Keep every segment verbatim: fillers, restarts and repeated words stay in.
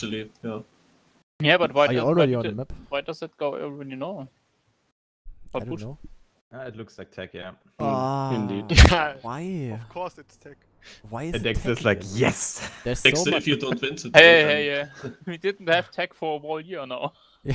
actually. Yeah. Yeah, but why, Are you does, already why, on did- the map? why does it go when you know? I don't know. Uh, it looks like tech, yeah. Ah, indeed. Yeah, why? of course it's tech. Why is And it Dexter's tech like, again? yes! There's so Dexter, much. if you don't win today, Hey, then- hey, yeah. We didn't have tech for a whole year now.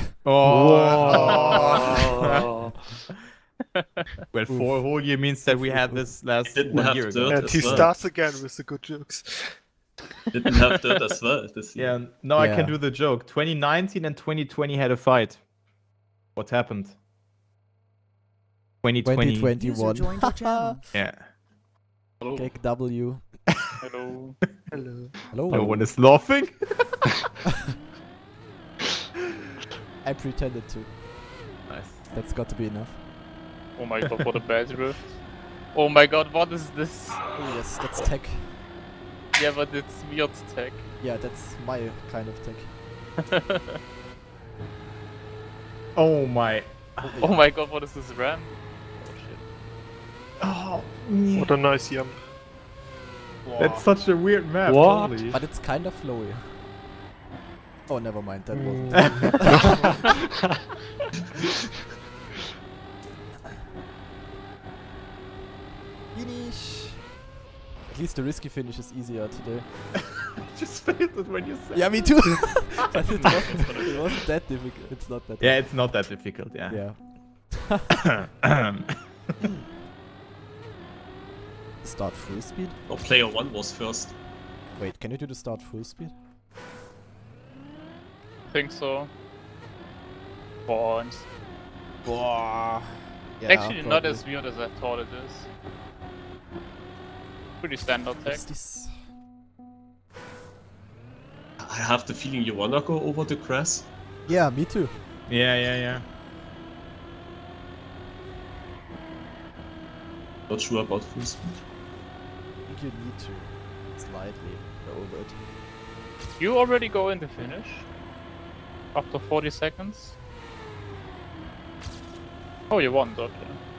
Oh! Oh. Well, for a whole year means that we had this last Didn't one have year dirt. ago. And as he well. starts again with the good jokes. Didn't have that as well this year. Yeah, now I Yeah. can do the joke. twenty nineteen and twenty twenty had a fight. What happened? twenty twenty. twenty twenty-one. User joined your channel. Yeah. Hello. Cake W. Hello. Hello. Hello. No one is laughing. I pretended to. Nice. That's got to be enough. Oh my god, what a bad rift. Oh my god, what is this? Oh yes, that's tech. Yeah, but it's weird tech. Yeah, that's my kind of tech. Oh my. Oh my god, what is this ram? Oh shit. Oh, What a nice jump. that's such a weird map. What? Holy. But it's kind of flowy. Oh, never mind, that wasn't. Finish! At least the risky finish is easier today. Just failed it when you said. Yeah, me too! But it wasn't, it wasn't that difficult. It's not that Yeah, it's not that difficult. Yeah. Yeah. Start full speed? Oh, player one was first. Wait, can you do the start full speed? think so. Bonds. Boah. Actually, not as weird as I thought it is. Pretty standard tech. What's this? I have the feeling you wanna go over the grass. Yeah, me too. Yeah, yeah, yeah. Not sure about full speed. I think you need to slightly go over it. You already go in the finish? After forty seconds? Oh, you won, okay.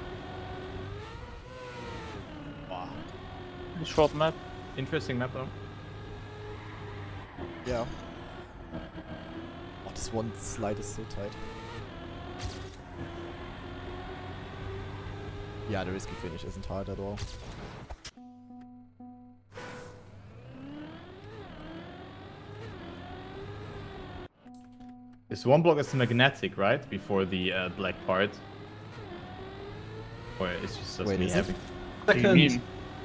Wow. Short map. Interesting map though. Yeah. Oh, this one slide is so tight. Yeah, the risky finish isn't hard at all. This one block is magnetic, right? Before the uh, black part. Or it's just, just Wait, me is it? having. What do you mean?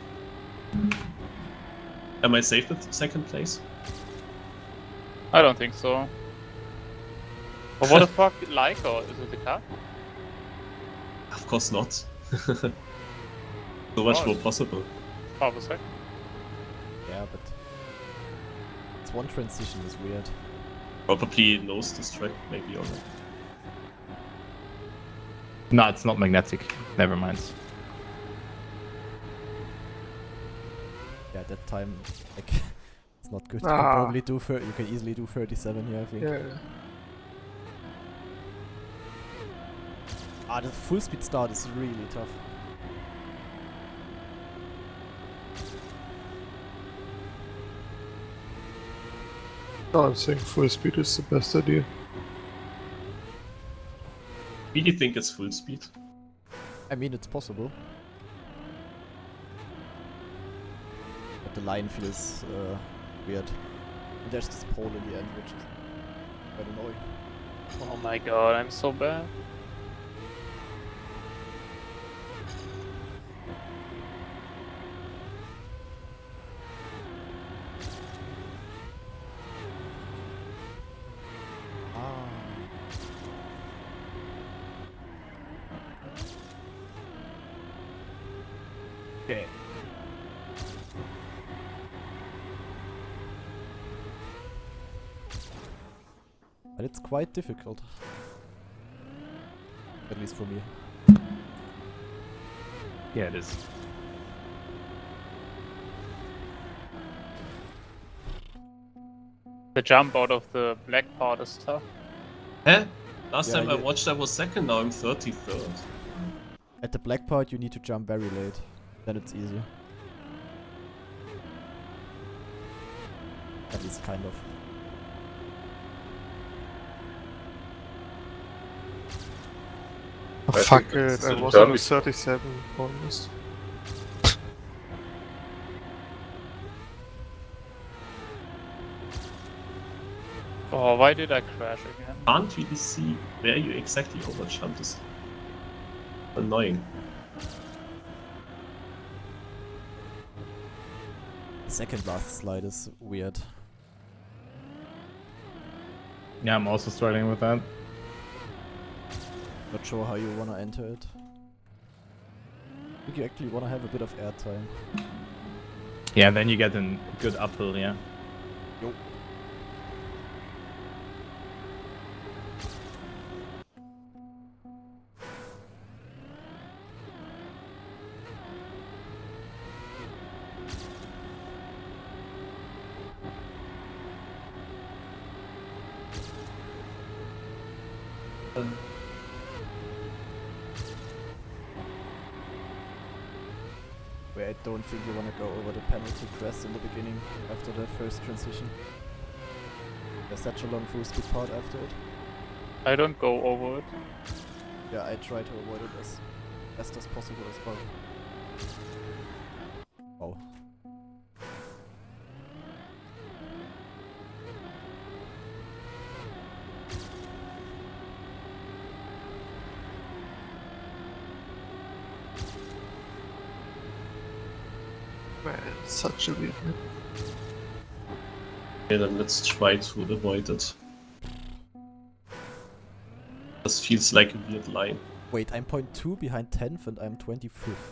Am I safe with second place? I don't think so. But what the fuck, like, or is it the car? Of course not. So much Oh. more possible. Half a second. Yeah, but this one transition is weird. Probably knows this track, maybe or not. No, it's not magnetic. Never mind. Yeah, that time, like, it's not good. You Ah. can probably do thir you can easily do thirty-seven here, I think. Yeah. Ah, the full speed start is really tough. I'm saying full speed is the best idea. Really think it's full speed. I mean, it's possible. But the line feels uh, weird. And there's this pole in the end, which is quite annoying. Oh my god, I'm so bad. Ah. Okay. But it's quite difficult. At least for me. Yeah, it is. The jump out of the black part is tough. Huh? Last Yeah, time I yeah. watched I was second, now I'm thirty-third. At the black part you need to jump very late. Then it's easier. At least kind of. Oh I fuck think it, it's I a was on a derby. thirty-seven almost. Oh, why did I crash again? Can't really see where you exactly overjumped. Is annoying. The second last slide is weird. Yeah, I'm also struggling with that. Not sure how you wanna enter it. I think you actually wanna have a bit of airtime. Yeah, then you get a good uphill, yeah. Yo. Where I don't think you wanna go over the penalty crest in the beginning after the first transition. There's such a long full speed part after it. I don't go over it. Yeah, I try to avoid it as best as possible as well. Oh. Man, such a weird map. Okay, then let's try to avoid it. This feels like a weird line. Wait, I'm point two behind tenth and I'm twenty-fifth.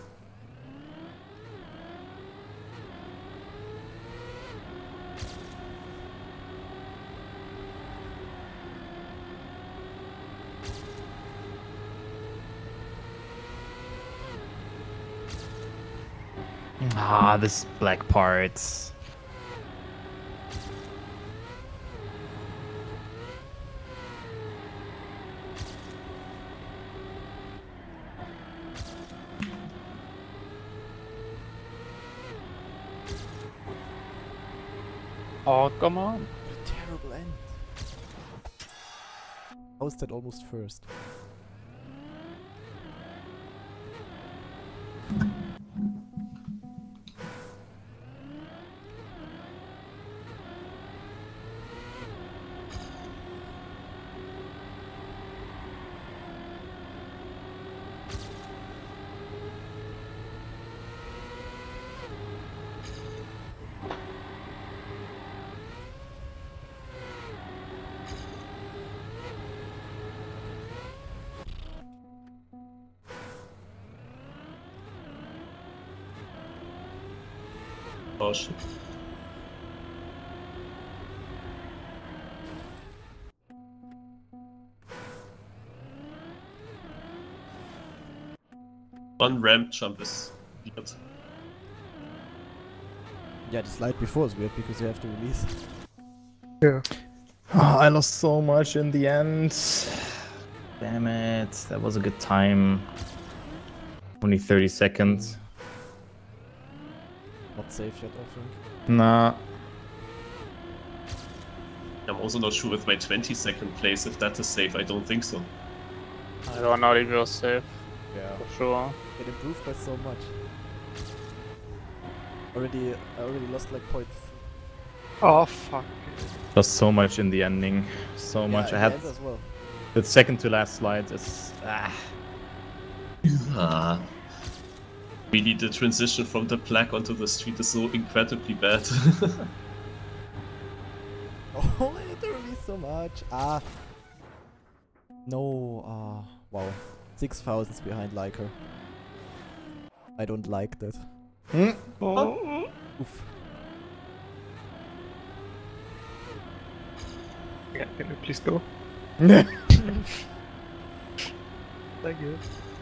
Ah, this black part. Oh, come on. What a terrible end. How is that almost first? Oh shit. One ramp jump is weird. Yeah, the slide before is weird because you have to release. Yeah. Oh, I lost so much in the end. Damn it. That was a good time. Only thirty seconds. Not safe yet, I think. Nah. I'm also not sure with my twenty second place if that is safe. I don't think so. I don't know if you're safe, Yeah. for sure. It improved by so much. Already, I already lost like point. Oh fuck. Lost so much in the ending. So much. I Yeah, had and as well. the second to last slide is ah. Ah. Really, the transition from the black onto the street is so incredibly bad. Oh, I had to release so much. Ah. No. Ah. Wow. Six thousands behind Liker. I don't like that. Oh. Oof. Yeah, can you please go? Thank you.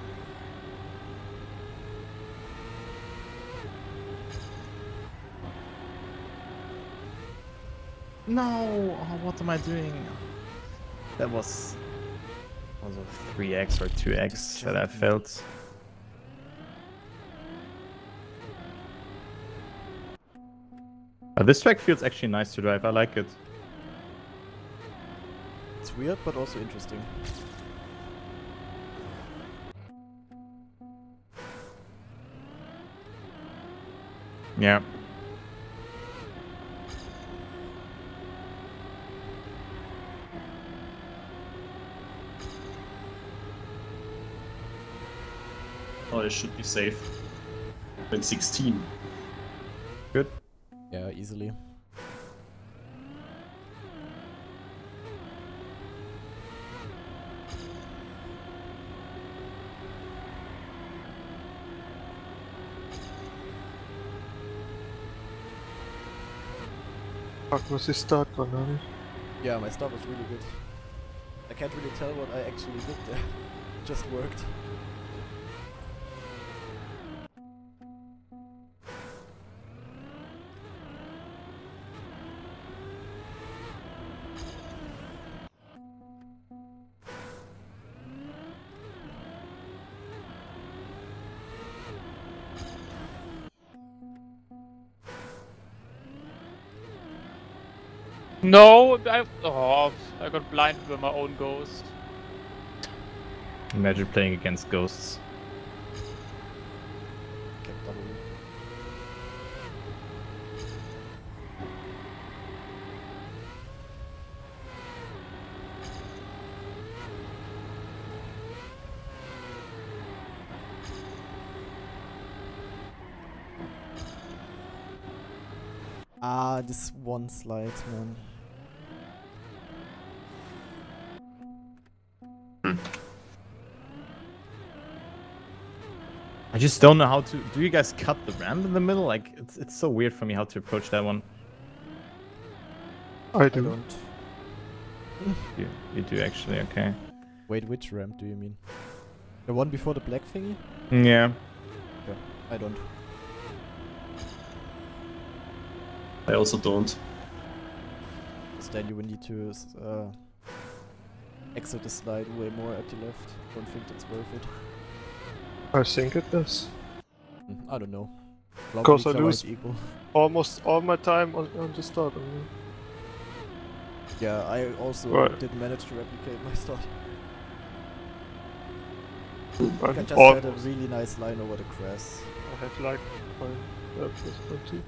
No! Oh, what am I doing? That was... was a three X or two X that I felt. Uh, this track feels actually nice to drive, I like it. It's weird, but also interesting. Yeah. Oh, it should be safe. Win sixteen. Good. Yeah, easily. Fuck, was his start gone on? Yeah, my start was really good. I can't really tell what I actually did there. Just worked. No, I oh, I got blinded by my own ghost. Imagine playing against ghosts. Kept double. Ah, this one slide, man. I just don't know how to. Do you guys cut the ramp in the middle? Like, it's it's so weird for me how to approach that one. I I do. don't. You, you do actually, okay. Wait, which ramp do you mean? The one before the black thingy? Yeah. I don't. I also don't. Because then you will need to s- uh, exit the slide way more at the left. Don't think that's worth it. I think it is. Mm, I don't know. Because I Cloud lose- Leaks are equal. Almost all my time on, on the start. I mean. Yeah, I also Right. didn't manage to replicate my start. I I just had a almost. really nice line over the crest. I have like my uh, plus twenty.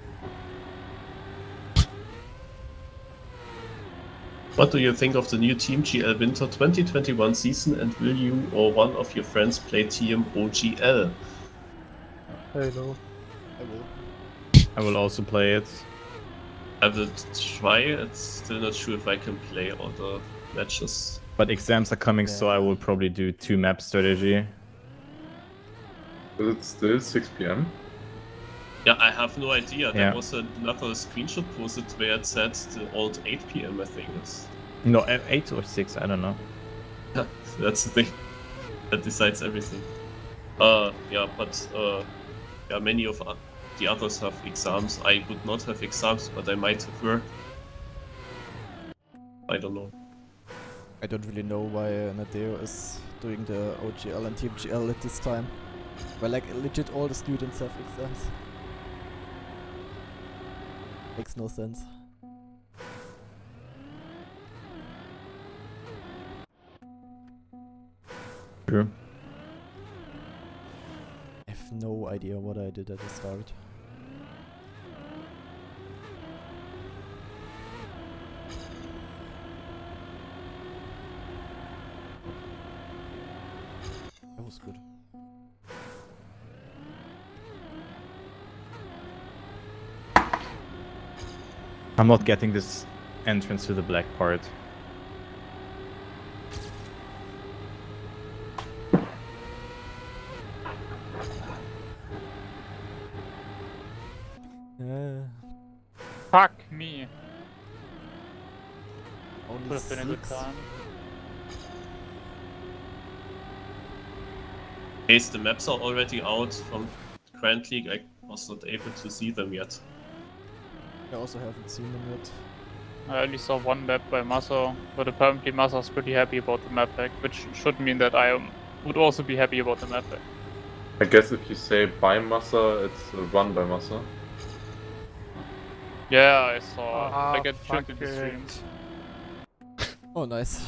What do you think of the new Team G L Winter twenty twenty-one season, and will you or one of your friends play Team O G L? Hey, no. I will. I will also play it. I will try, it's still not sure if I can play all the matches. But exams are coming, so I will probably do two map strategy. Is it still six p m? Yeah, I have no idea. There Yeah. was another screenshot posted where it said the old eight p m I think is. No, uh, eight or six, I don't know. That's the thing. That decides everything. Uh, yeah, but uh, yeah, many of uh, the others have exams. I would not have exams, but I might have work. I don't know. I don't really know why uh, Nadeo is doing the O G L and Team G L at this time. Well, like, legit all the students have exams. Makes no sense. True. I have no idea what I did at the start. That was good. I'm not getting this entrance to the black part. Uh, Fuck me. only Would have been a good six. time. Case the maps are already out from Grand League, I was not able to see them yet. I also haven't seen them yet. I only saw one map by Massa, but apparently Massa's pretty happy about the map pack, which should mean that I um, would also be happy about the map pack. I guess if you say by Massa, it's uh, run by Massa. Yeah, I saw. Ah, I get fuck tuned in the it. streams. Oh, nice.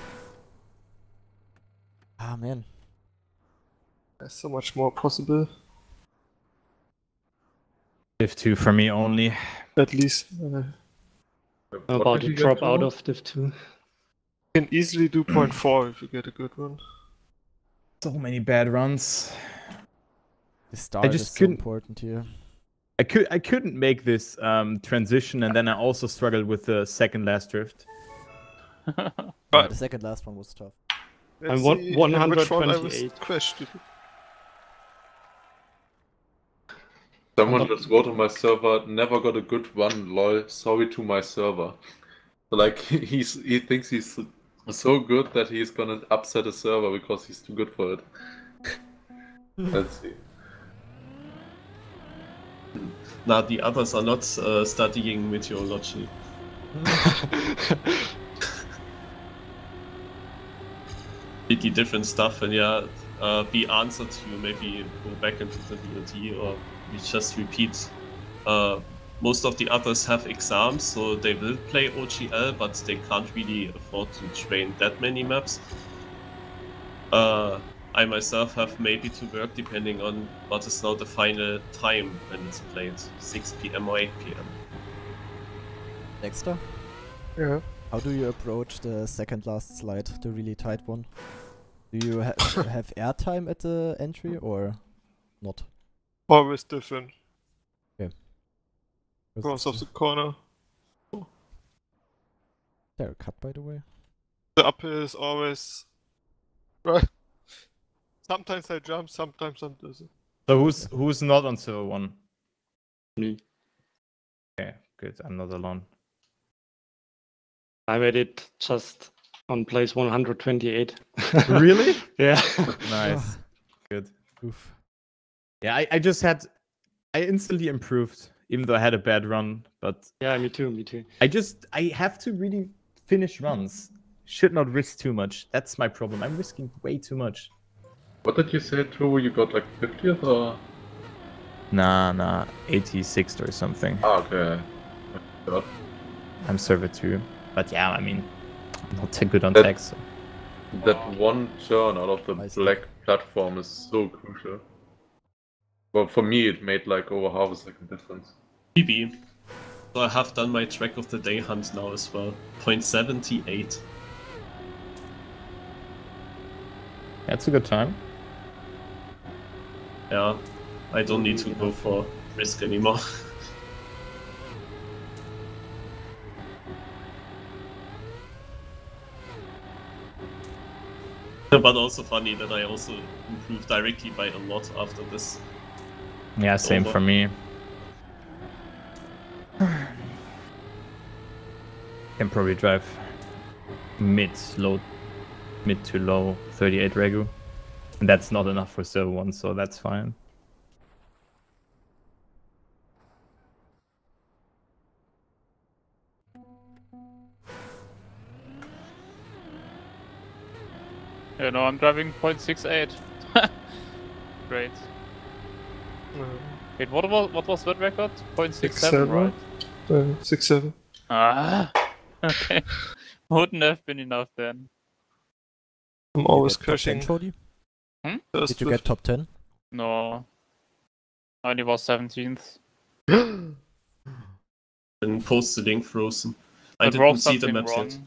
Ah, man. There's so much more possible. Div two for me only. At least. Uh, What About did to you get drop to? out of Div two. you can easily do point four if you get a good one. So many bad runs. The start just is so couldn't- important here. I could I couldn't make this um, transition, and then I also struggled with the second last drift. Yeah, the second last one was tough. Let's one- see in which one I was one twenty-eight. crashed. Someone just wrote on my server, never got a good one, lol, sorry to my server. So like, he's he thinks he's so good that he's gonna upset a server because he's too good for it. Let's see. Now the others are not uh, studying meteorology. Completely different stuff, and yeah, uh, we answered you. Maybe go back into the V O D, or we just repeat. Uh, most of the others have exams, so they will play O G L, but they can't really afford to train that many maps. Uh, I myself have maybe to work depending on what is now the final time when it's played, six P M or eight P M. Dexter, Yeah. how do you approach the second last slide, the really tight one? Do you ha have airtime at the entry or not? Always different. Because Because of the corner. is there a cut, by the way? The uphill is always right. Sometimes I jump, sometimes I doesn't. So who's who's not on server one? Me. Okay, good. I'm not alone. I made it just on place one hundred twenty-eight. Really? Yeah. Nice. Good. Oof. Yeah, I, I just had I instantly improved, even though I had a bad run, but Yeah, me too, me too. I just I have to really finish runs. Should not risk too much. That's my problem. I'm risking way too much. What did you say, Drew? You got like fiftieth or? Nah, nah, eighty-sixth or something. Ah, okay. God. I'm server two. But yeah, I mean, I'm not that good on That- tech, so. That one turn out of the I see. black platform is so crucial. Well, for me, it made like over half a second difference. P B. So I have done my track of the day hunt now as well. point seven eight. That's a good time. Yeah, I don't need to go for risk anymore. But also funny that I also improved directly by a lot after this. Yeah, same Over. for me. Can probably drive mid, low, mid to low thirty-eight regu. And that's not enough for server one, so that's fine. You know, I'm driving point six eight. Great. Uh, Wait, what was what was that record? point six Six seven, seven. right? uh, six seven. Ah, okay. Wouldn't have been enough then. I'm Did you always get top ten, crashing. Cody? First Did you get top ten? No. I only was seventeenth. And post the link frozen. I I didn't wrote see the something maps wrong. yet.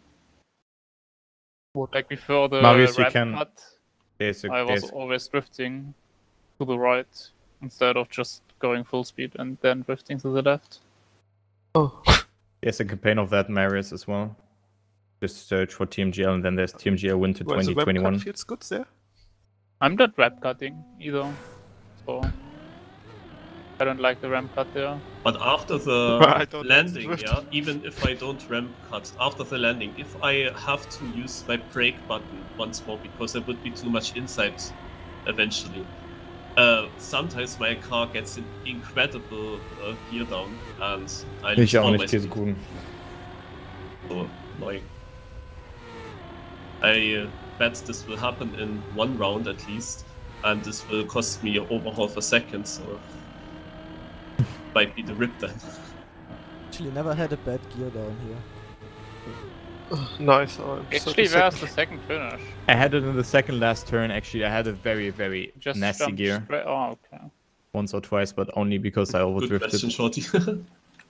Like before the Marius, you ramp can- cut, There's a, I was there's, always drifting to the right instead of just going full speed and then drifting to the left. Oh. there's a campaign of that, Marius, as well. Just search for T M G L, and then there's T M G L Winter Well, the twenty webcam twenty-one. feels good there. I'm not ramp cutting either, so I don't like the ramp cut there. But after I the don't landing, drift. yeah, even if I don't ramp cut, after the landing, if I have to use my brake button once more because there would be too much inside eventually, uh, sometimes my car gets an incredible uh, gear down and I lose Ich auch all my nicht, hier ist speed. gut. So annoying. I uh, bet this will happen in one round at least, and this will cost me over half a second, so might be the rip then. Actually, never had a bad gear down here. Nice. Oh, I'm Actually, thirty where's the seconds. second finish? I had it in the second last turn, actually. I had a very, very Just nasty jumped gear. straight- Oh, okay. once or twice, but only because I Good question, overdrifted. Shorty.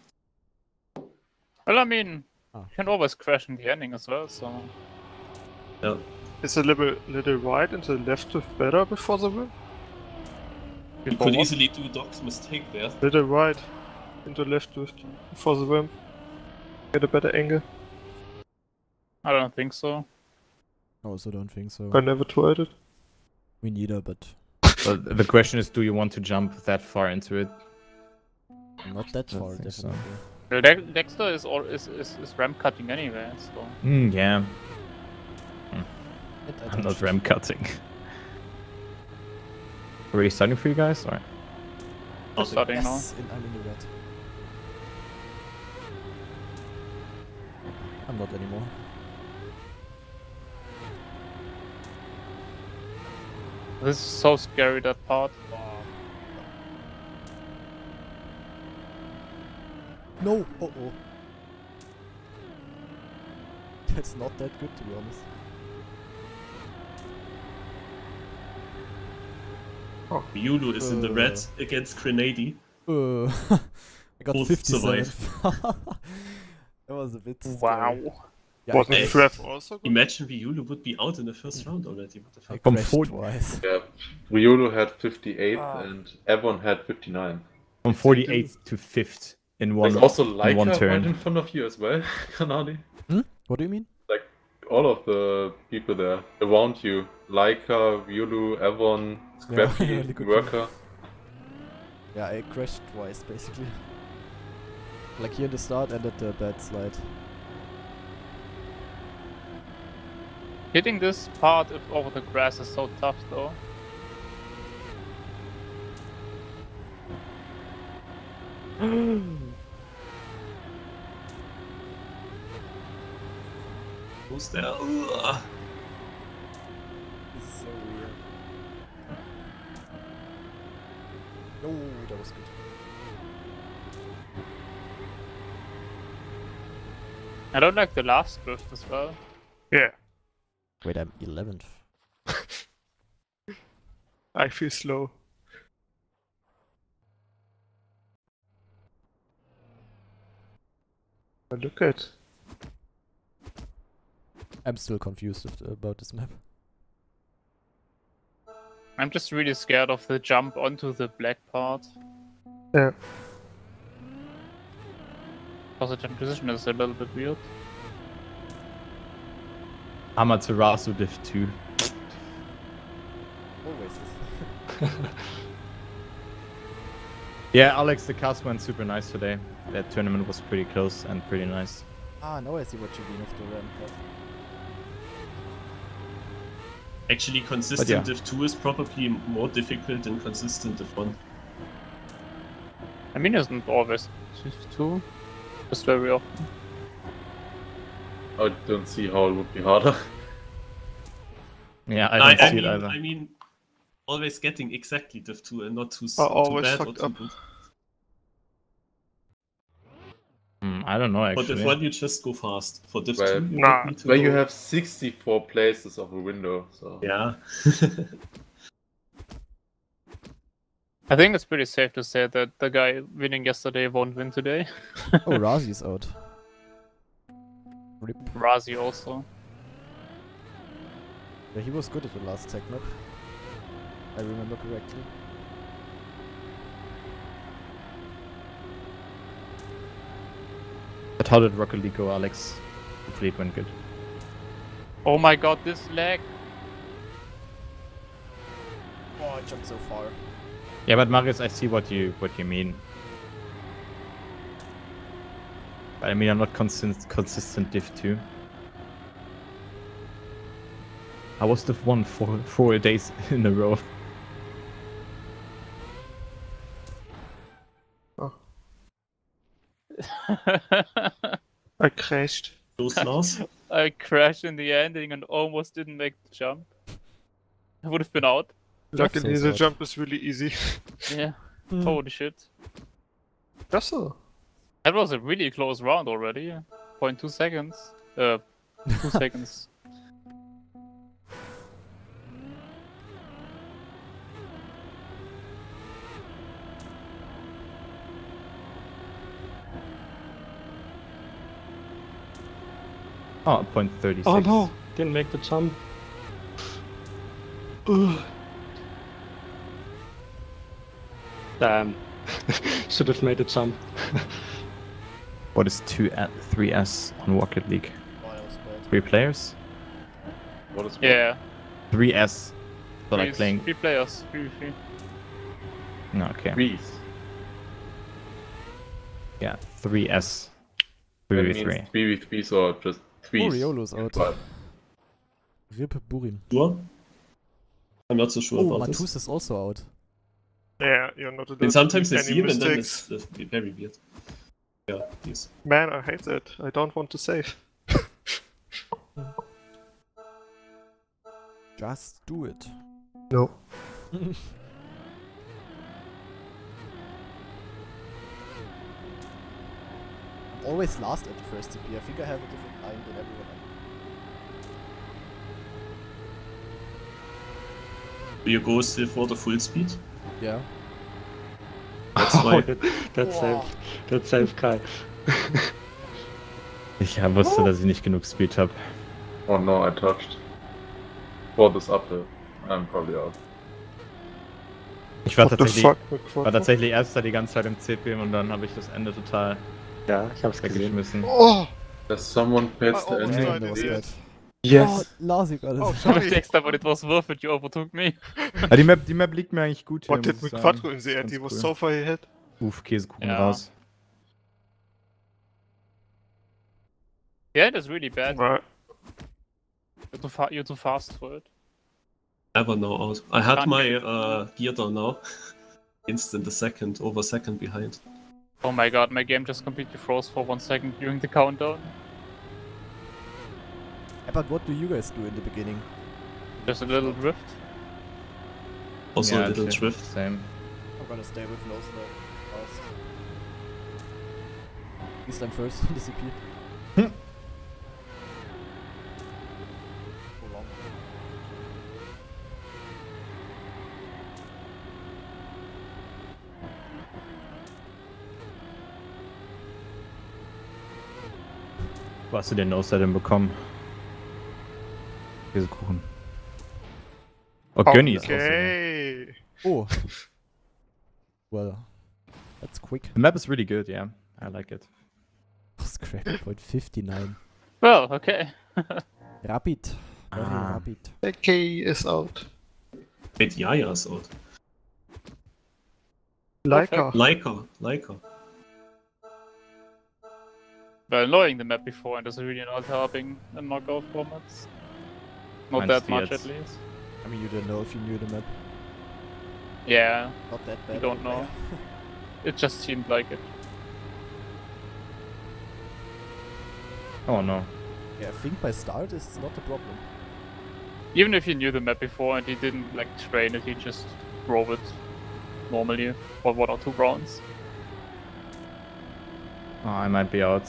Well, I mean, Ah. you can always crash in the ending as well, so... Yeah. Is a little, little right and the left drift better before the win? You Before could what? easily do Doc's mistake there. Little right into left drift before the win. Get a better angle. I don't think so. I also don't think so. I never tried it. Me neither, but But the question is, do you want to jump that far into it? not that I far, think so. definitely. Well, De Dexter is, all, is, is is ramp cutting anyway, so... Mm, yeah, And I I'm don't not shoot. ram cutting. Already starting for you guys? Alright. Just starting now. Yes, in, I'm in the red. I'm not anymore. This is so scary, that part. No! Oh oh. That's not that good, to be honest. Yulu is in the red Uh. against Grenady. Uh, I got Both fifty-seven. That was a bit scary. Wow. Yeah, Wasn't I, Hey. Trev also good? Imagine Yulu would be out in the first round already. What the I fuck? From crashed forty twice. Yeah, Ryolo had fifty-eight Ah. and Evon had fifty-nine. From forty-eighth to fifth in one, There's also in Leica one right turn. in front of you as well, Kanadi. What do you mean? All of the people there around you. Leica, Ryolo, Evon, Scrappy, really good Worker. Yeah, I crashed twice, basically. Like here in the start and at the bad slide. Hitting this part if over the grass is so tough, though. Who's there? Ugh. This is so weird. No, that was good. I don't like the last drift as well. Yeah. Wait, I'm eleventh. I feel slow. But look at. I'm still confused of- about this map. I'm just really scared of the jump onto the black part. Yeah. Because the jump position is a little bit weird. Amaterasu Div two. Always is. Yeah, Alex, the cast went super nice today. That tournament was pretty close and pretty nice. Ah, now I see what you mean of the ramp cut. Actually, consistent yeah. Div two is probably more difficult than consistent Div one. I mean, isn't always two, just very often. I don't see how it would be harder. Yeah, I I, don't I see mean, it either. I mean, always getting exactly Div two and not too, s- Are too always bad or fucked too up. good. Hmm, I don't know For actually. Div one, you just go fast. For Div Well, two, you nah, don't need to Where you go- have sixty-four places of a window, so Yeah. I think it's pretty safe to say that the guy winning yesterday won't win today. Oh, Razi's out. Rip. Razi also. Yeah, he was good at the last tech map. I remember correctly. But how did Rocket League go, Alex? Hopefully it went good. Oh my god, this lag! Oh, I jumped so far. Yeah, but Marius, I see what you what you mean. But I mean, I'm not consistent consistent Div two. I was Div one for four days in a row. I crashed. Those laws. I crashed in the ending and almost didn't make the jump. I would have been out. Luckily, says the what. jump is really easy. Yeah. Hmm. Holy shit. That's all. That was a really close round already. zero point two seconds. Uh, two seconds. Oh, point thirty-six. Oh no, didn't make the jump. Ugh. Damn. Should have made a jump. What is two at three S on Rocket League? Oh, that was bad. Three players? What is Yeah. three S. So like Three- playing. Three players. Three, three. No, okay. Threes. Yeah, three S. That three v means three. three v threes or just threes. Oh, Riolo's out. But Rip Burin. Sure? I'm not so sure Oh, about this. Matus is also out. Yeah, you're not allowed And sometimes to I make see any him and then mistakes. it's uh, very weird. Yeah, he's... Man, I hate that. I don't want to save. Just do it. No. I'm always last at the first T P. I think I have a different line than everyone else. Do you go still for the full speed? Yeah. That's Oh, why. that, that's Wow. safe. That's safe, Kai. Ich ja, wusste, dass ich nicht genug Speed habe. oh no, I touched. For this uphill. I'm probably out. Ich war What the tatsächlich, fuck, McFuck? war tatsächlich erster die ganze Zeit im C P und dann habe ich das Ende total Ja, ich hab's gesehen. weggeschmissen. Oh! Has someone passed the I almost ending? died. that was idiot. bad. Yes. Oh, Lars, you got it. Oh, The sorry. next time when it was worth it, you overtook me. Ah, die, Map, die Map liegt mir eigentlich gut hier. What did muss ich sagen. McFuck in the end? Ganz He was cool. so far ahead. Uff, Käsekuchen Ja. raus. Yeah, that's really bad. Right. You're too, fa you're too fast for it. Never know out. I had Can't my get it. uh, gear down now. Instant a second, over second behind. Oh my god, my game just completely froze for one second during the countdown. Yeah, but what do you guys do in the beginning? Just a little drift. Also Yeah, a little same- drift. Same. I'm gonna stay with no snow. Fast. At least I'm first in the C P. Hm. So long. Wo hast du den No-Set denn bekommen? Käsekuchen. Oh, Gönny ist auch so. Okay. Oh. Well, that's quick. The map is really good, yeah. I like it. Oh, scrap point fifty-nine. Well, okay. Rapid. Very Ah. rapid. The K is out. Wait, Yaya's out. Leica. Leica, Leica. Well, knowing the map before and is really not helping in knockout formats. Not Mine's that the much ads. at least. I mean, you don't know if you knew the map. Yeah, Not that bad. don't but know. yeah. it just seemed like it. Oh no. Yeah, I think by start is not a problem. Even if he knew the map before and he didn't like train it, he just drove it normally for one or two rounds. Oh, I might be out.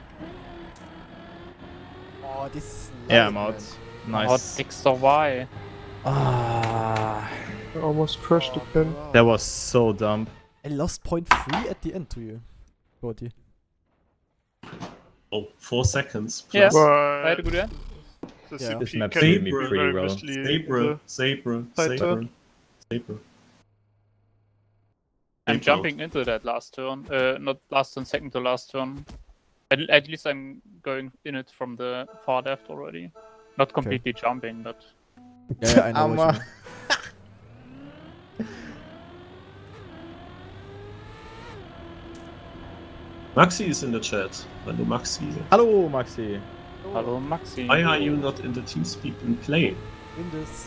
Oh, this. Yeah, line, I'm out. man. Oh, Nice. Dexter, why? Ah, I almost crashed Oh, again. wow. that was so dumb. I lost point three at the end to you. Gordy. Oh, four seconds. Yes. Plus. I had a But good end. the Yeah. C P This map can suited be me very pretty well. misleading. Sabre, Sabre, Side Sabre, Sabre. I'm Sabre jumping into that last turn. Uh, not last turn, second to last turn. At, at least I'm going in it from the far left already. Not completely jumping, but Yeah, yeah, I know what you mean. Maxi is in the chat. Hello, Maxi. Hallo, Maxi. hello Maxi. Why are you not in the TeamSpeak and play? In this.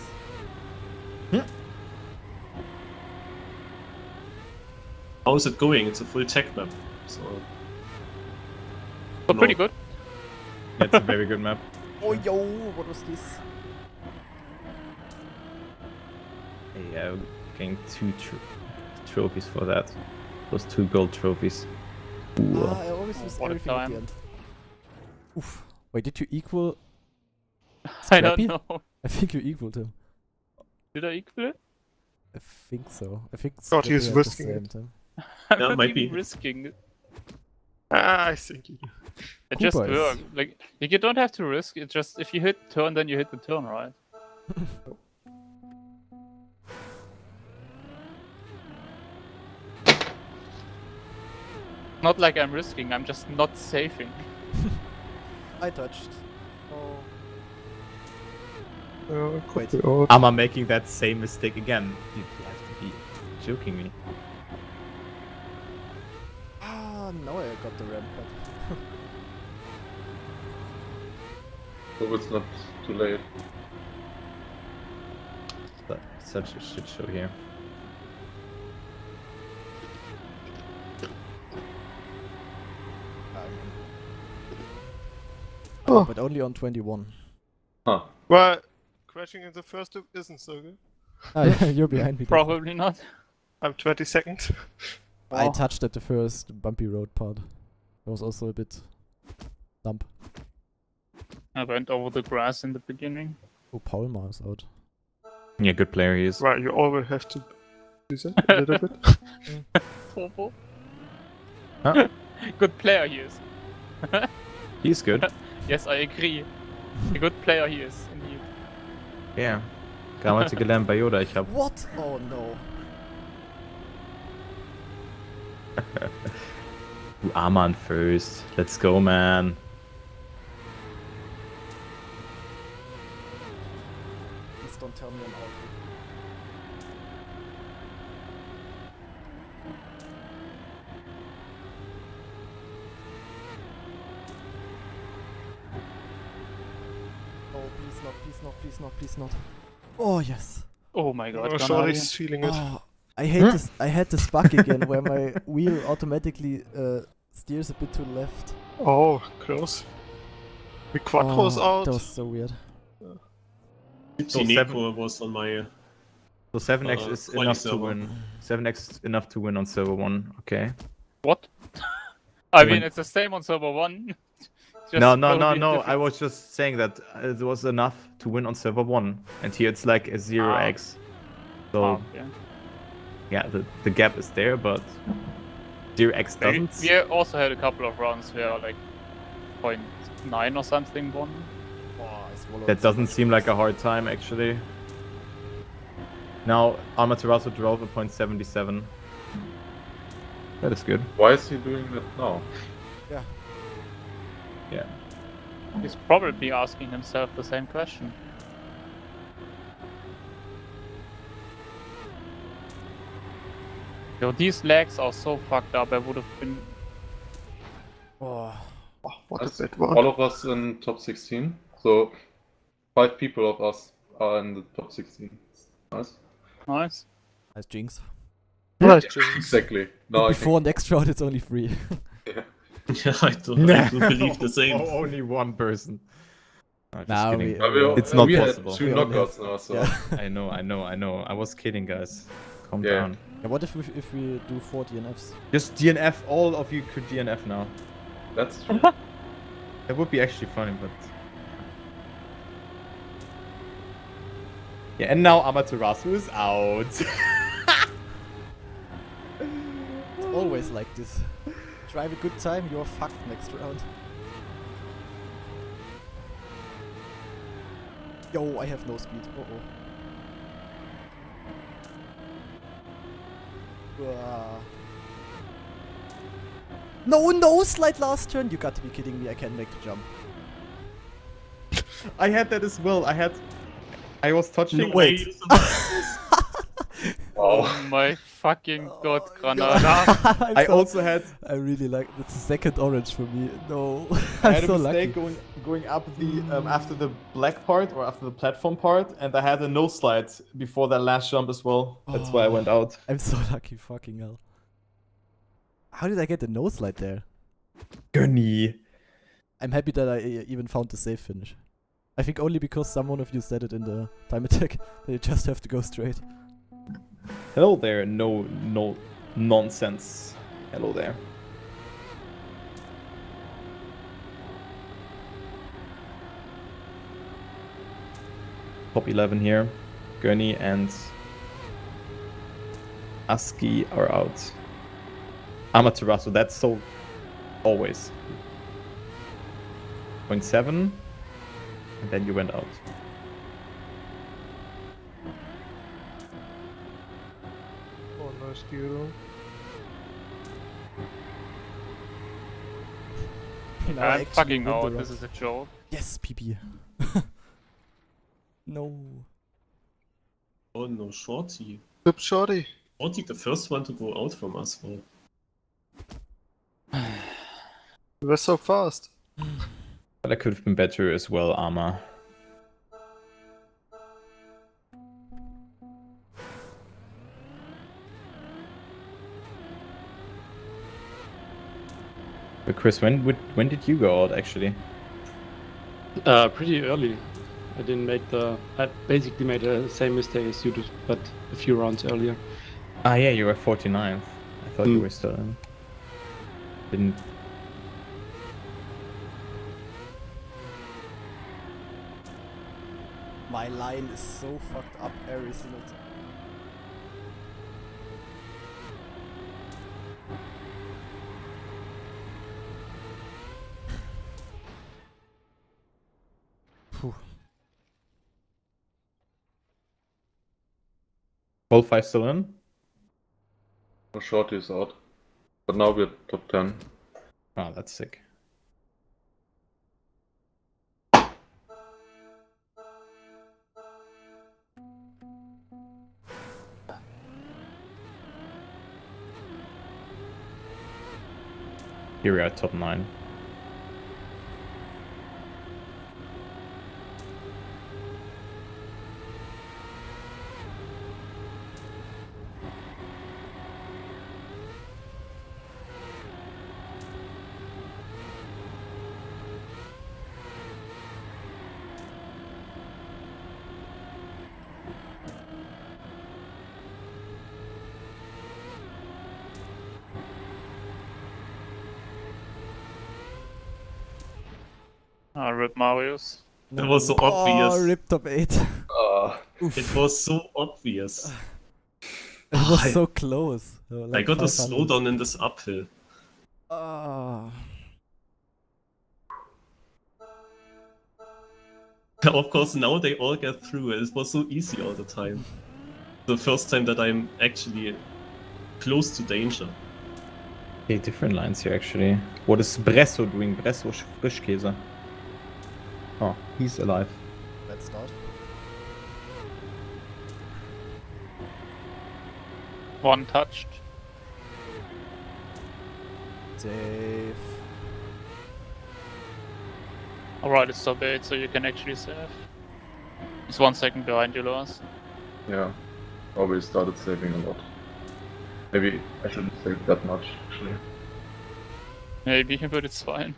How is it going? It's a full tech map. So So pretty good. That's a very good map. Oh, yo, what was this? Yeah, getting two tr trophies for that. Those two gold trophies. Ooh. Ah, I always use What a everything at time. the end. Oof. Wait, did you equal? I don't Scrappy? know. I think you equaled him. Did I equal it? I think so. I think. God, he is Scrappy had the risking same it. time. I'm Yeah, not might even be. risking it. Ah, I think you do. It just Cooper is- works. Like, like you don't have to risk. It just if you hit turn, then you hit the turn, right? Not like I'm risking. I'm just not saving. I touched. Oh. Uh, could Wait. be odd. Am I making that same mistake again? You have to be joking me. Ah, now I got the ramp cut. Hope it's not too late. But such a shit show here. Oh. But only on twenty-one. Huh. Well, crashing in the first loop isn't so good. Ah, yeah, you're behind me. Dave. Probably not. I'm twenty-second. I Oh. touched at the first bumpy road part. It was also a bit dump. I went over the grass in the beginning. Oh, Paulmar is out. Yeah, good player he is. Right, you always have to do that a little bit. Turbo. Huh? Good player he is. He's good. Yes, I agree. A good player he is, indeed. Ja. Damals gelernt bei Yoda, ich hab. What? Oh no. Du Arman first. Let's go, man. Please don't tell me I'm out. Oh, please not, please not, please not, please not. Oh, yes. Oh my god, Oh, Granadi. Shorty's feeling it. Oh, I hate this. I had this bug again where my wheel automatically uh, steers a bit to the left. Oh, close. The Quattro's Oh, out. that was so weird. So Nico seven- was on my. So seven x Uh, is quali enough to server. win. seven x enough to win on server one. Okay. What? I When- mean, it's the same on server one. Just No, no, no, probably no. I different- was just saying that it was enough to win on server one, and here it's like a zero Ah. x. So Oh, yeah. yeah, the the gap is there, but zero x We, doesn't. we also had a couple of rounds where like point nine or something won. Oh, I swallowed That so doesn't much. seem like a hard time actually. Now Amaterasu drove a point seven seven. That is good. Why is he doing that now? Yeah. Yeah. He's probably asking himself the same question. Yo, these legs are so fucked up. I would have been. Oh, Oh, what That's a bad one. all of us in top sixteen. So five people of us are in the top sixteen. Nice. Nice. nice jinx. Right, James. Exactly. Now I Before next round, it's only three. can... Yeah, I do, I do believe the same. Oh, only one person. No, just Nah, kidding. we- But we all- It's not we had possible. two We only knockouts now, so Yeah. I know, I know, I know. I was kidding, guys. Calm Yeah. down. Yeah, what if we, if we do four D N Fs? Just D N F. All of you could D N F now. that's true. That would be actually funny, but yeah. And now Amaterasu is out. It's always like this. Drive a good time, you're fucked next round. Yo, I have no speed. Uh oh. Uh. No, no slide last turn. You got to be kidding me. I can't make the jump. I had that as well. I had. I was touching. Wait. Oh Wow. my fucking god, God. Granada. I'm I so- also had. I really like. That's the second orange for me. No, I I'm had so a mistake lucky. going going up the um, after the black part or after the platform part, and I had a no slide before that last jump as well. That's why I went out. I'm so lucky. Fucking hell. How did I get the no slide there? Gunny. I'm happy that I uh, even found the safe finish. I think only because someone of you said it in the time attack that you just have to go straight. Hello there. No, no nonsense. Hello there. Top eleven here. Gurney and Aski are out. Amaterasu, that's so Always. point seven, and then you went out. Oh, nice Giro. Now I I'm actually fucking win the out. This round. is a joke. Yes, P P. No. Oh no, Shorty. Flip shorty. Shorty, the first one to go out from us. Well, You were so fast. But that could have been better as well, Arma. But Chris, when would when did you go out actually? Uh, pretty early. I didn't make the. I basically made the same mistake as you did, but a few rounds earlier. Ah, yeah, you were forty-ninth. I thought you Hmm. were still in. Didn't. My line is so fucked up every single time. Phew. All five still in? Shorty is out. But now we're top ten. Oh, that's sick. Here we are at top nine. Ah, rip Marius. that was so Oh, obvious. rip top eight. Uh, It was so obvious. It was I- so close. Uh, I like got a five hundred. slowdown in this uphill. Ah. Of course, now they all get through it. It was so easy all the time. The first time that I'm actually close to danger. Okay, different lines here actually. What is Bresso doing? Bresso Frischkäse. Oh, he's alive. Let's start. One touched. Save. Alright, it's top eight, so you can actually save. He's one second behind you, Lars. yeah. Always started saving a lot. Maybe I shouldn't save that much, actually. Maybe, but it's fine.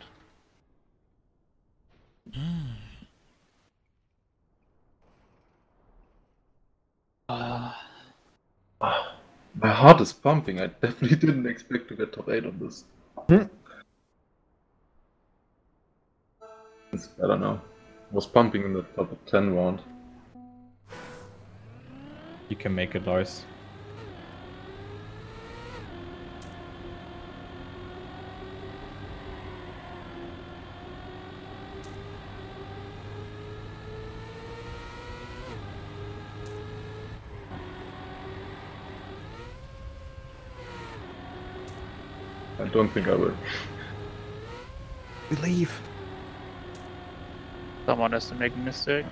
My heart is pumping. I definitely didn't expect to get top eight on this. Hmm. It's better now. Was pumping in the top ten round. You can make it, Lars. I don't think I will. Believe. Someone has to make a mistake.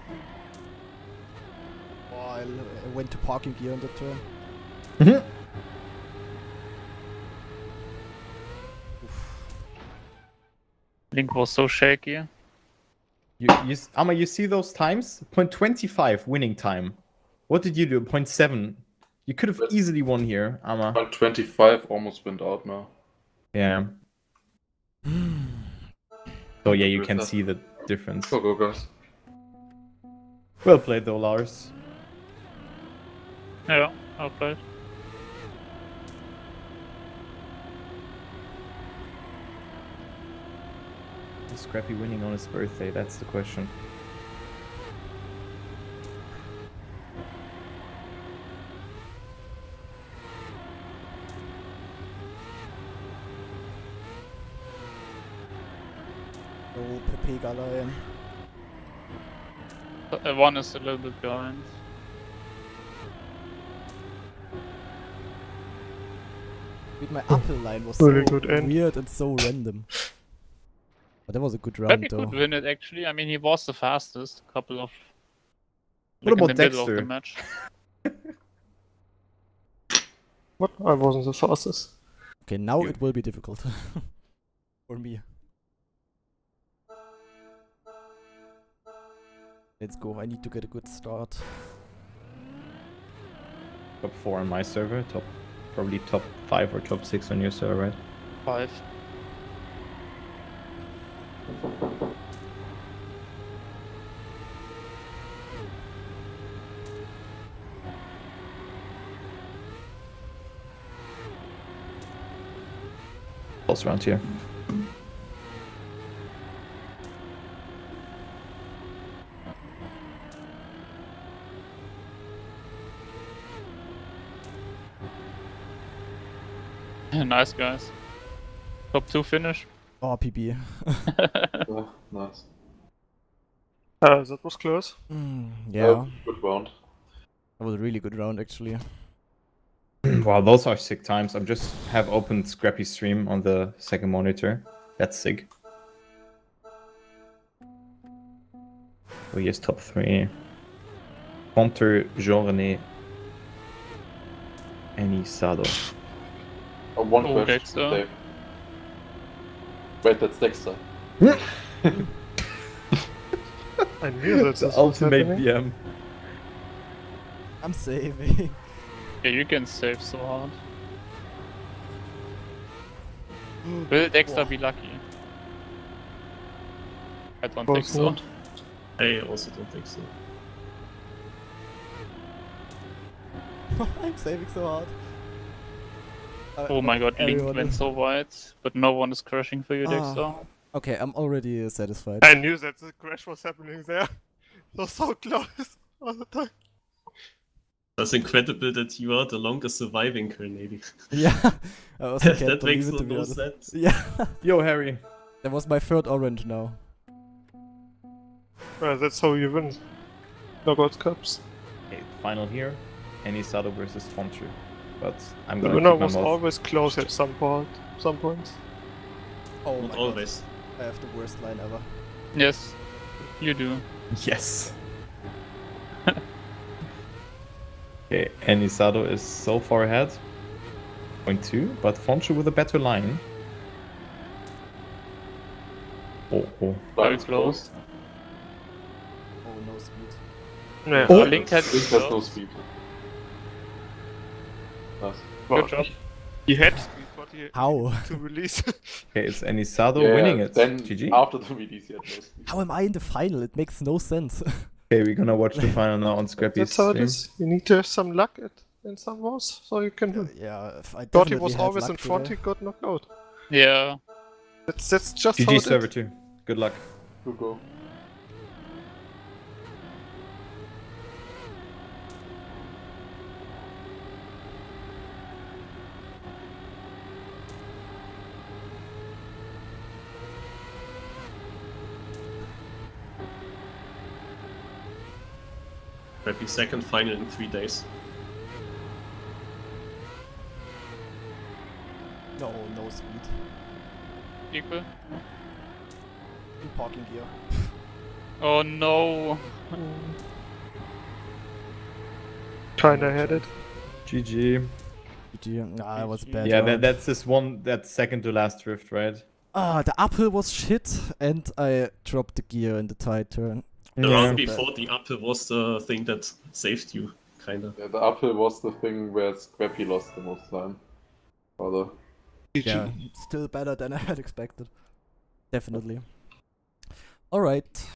Oh, I, l- I went to parking gear on the turn. Mhm. Link was so shaky. You, you, Amma, you see those times? point twenty-five winning time. What did you do? point seven. You could have easily won here, Amma. Point twenty-five almost went out now. Yeah. So yeah, you With can that. see the difference. Go, go, guys. Well played though, Lars. Yeah, I'll play. Is Scrappy winning on his birthday? That's the question. go Pepega line. Uh, one is a little bit behind. Dude, my upper line was Really so good end. weird and so random. But that was a good round Pepe though. could win it actually. I mean, he was the fastest. A couple of. What like in about the middle of the Dexter? match. What? I wasn't the fastest. Okay, now You- it will be difficult. For me. Let's go, I need to get a good start. Top four on my server, top probably top five or top six on your server, right? Five. Close round here. Nice guys. Top two finish. Oh, P B. Oh, nice. Uh, that was close. Mm, That yeah, was a good round. that was a really good round actually. Wow, those are sick times. I just have opened Scrappy stream on the second monitor. That's sick. So here's top three. Hunter, Journey, Anisado. Oh, one Oh, question, Dexter. Dave. Wait, that's Dexter. I knew that. The this was ultimate happening. B M. I'm saving. Yeah, you can save so hard. Will Dexter be lucky? I don't think Course so. not. I also don't think so. I'm saving so hard. Uh, Oh my god, Link everyone went is- so wide, but no one is crashing for you, Ah. Dexter. Okay, I'm already uh, satisfied. I knew that the crash was happening there. It was so close all the time. That's incredible that you are the longest surviving Grenadier. Yeah, I also can't That believe makes it no, to be no honest. sense. Yeah, Yo, Harry. that was my third orange now. Well, that's how you win Knockout Cups. Okay, final here. Anisado versus Fontru. But I'm The gonna winner keep my was mouth. always close at some point. Some points. Oh Not my always. god, I have the worst line ever. Yes, you do. Yes. Okay, Anisado is so far ahead. Point two, but Fontru with a better line. Oh, oh. Very Line's close. Oh, no speed. Yeah. Oh, Link had Link has no close. speed. Nice. Well, job. He had speed, but he How? to release. Okay, it's Anisado Yeah, winning it. Then G G. after the release, he had no speed. How am I in the final? It makes no sense. Okay, we're gonna watch the final now on Scrappy's That's how it stream. is. You need to have some luck at, in some wars, so you can win. yeah, if I Thought he definitely was had always luck in front, today. he got knocked out. Yeah. That's, that's just G how G it server is. too. Good luck. Good go. Maybe second final in three days. No, no speed. Equal. In parking gear. Oh no. Kinda had it. G G. G G. Nah, that was a bad. Yeah, that, round. that's this one, that second to last drift, right? Ah, the uphill was shit, and I dropped the gear in the tight turn. The Yeah. round before the uphill was the thing that saved you, kinda. Yeah, the uphill was the thing where Scrappy lost the most time. Rather. Yeah, still better than I had expected. Definitely. Alright.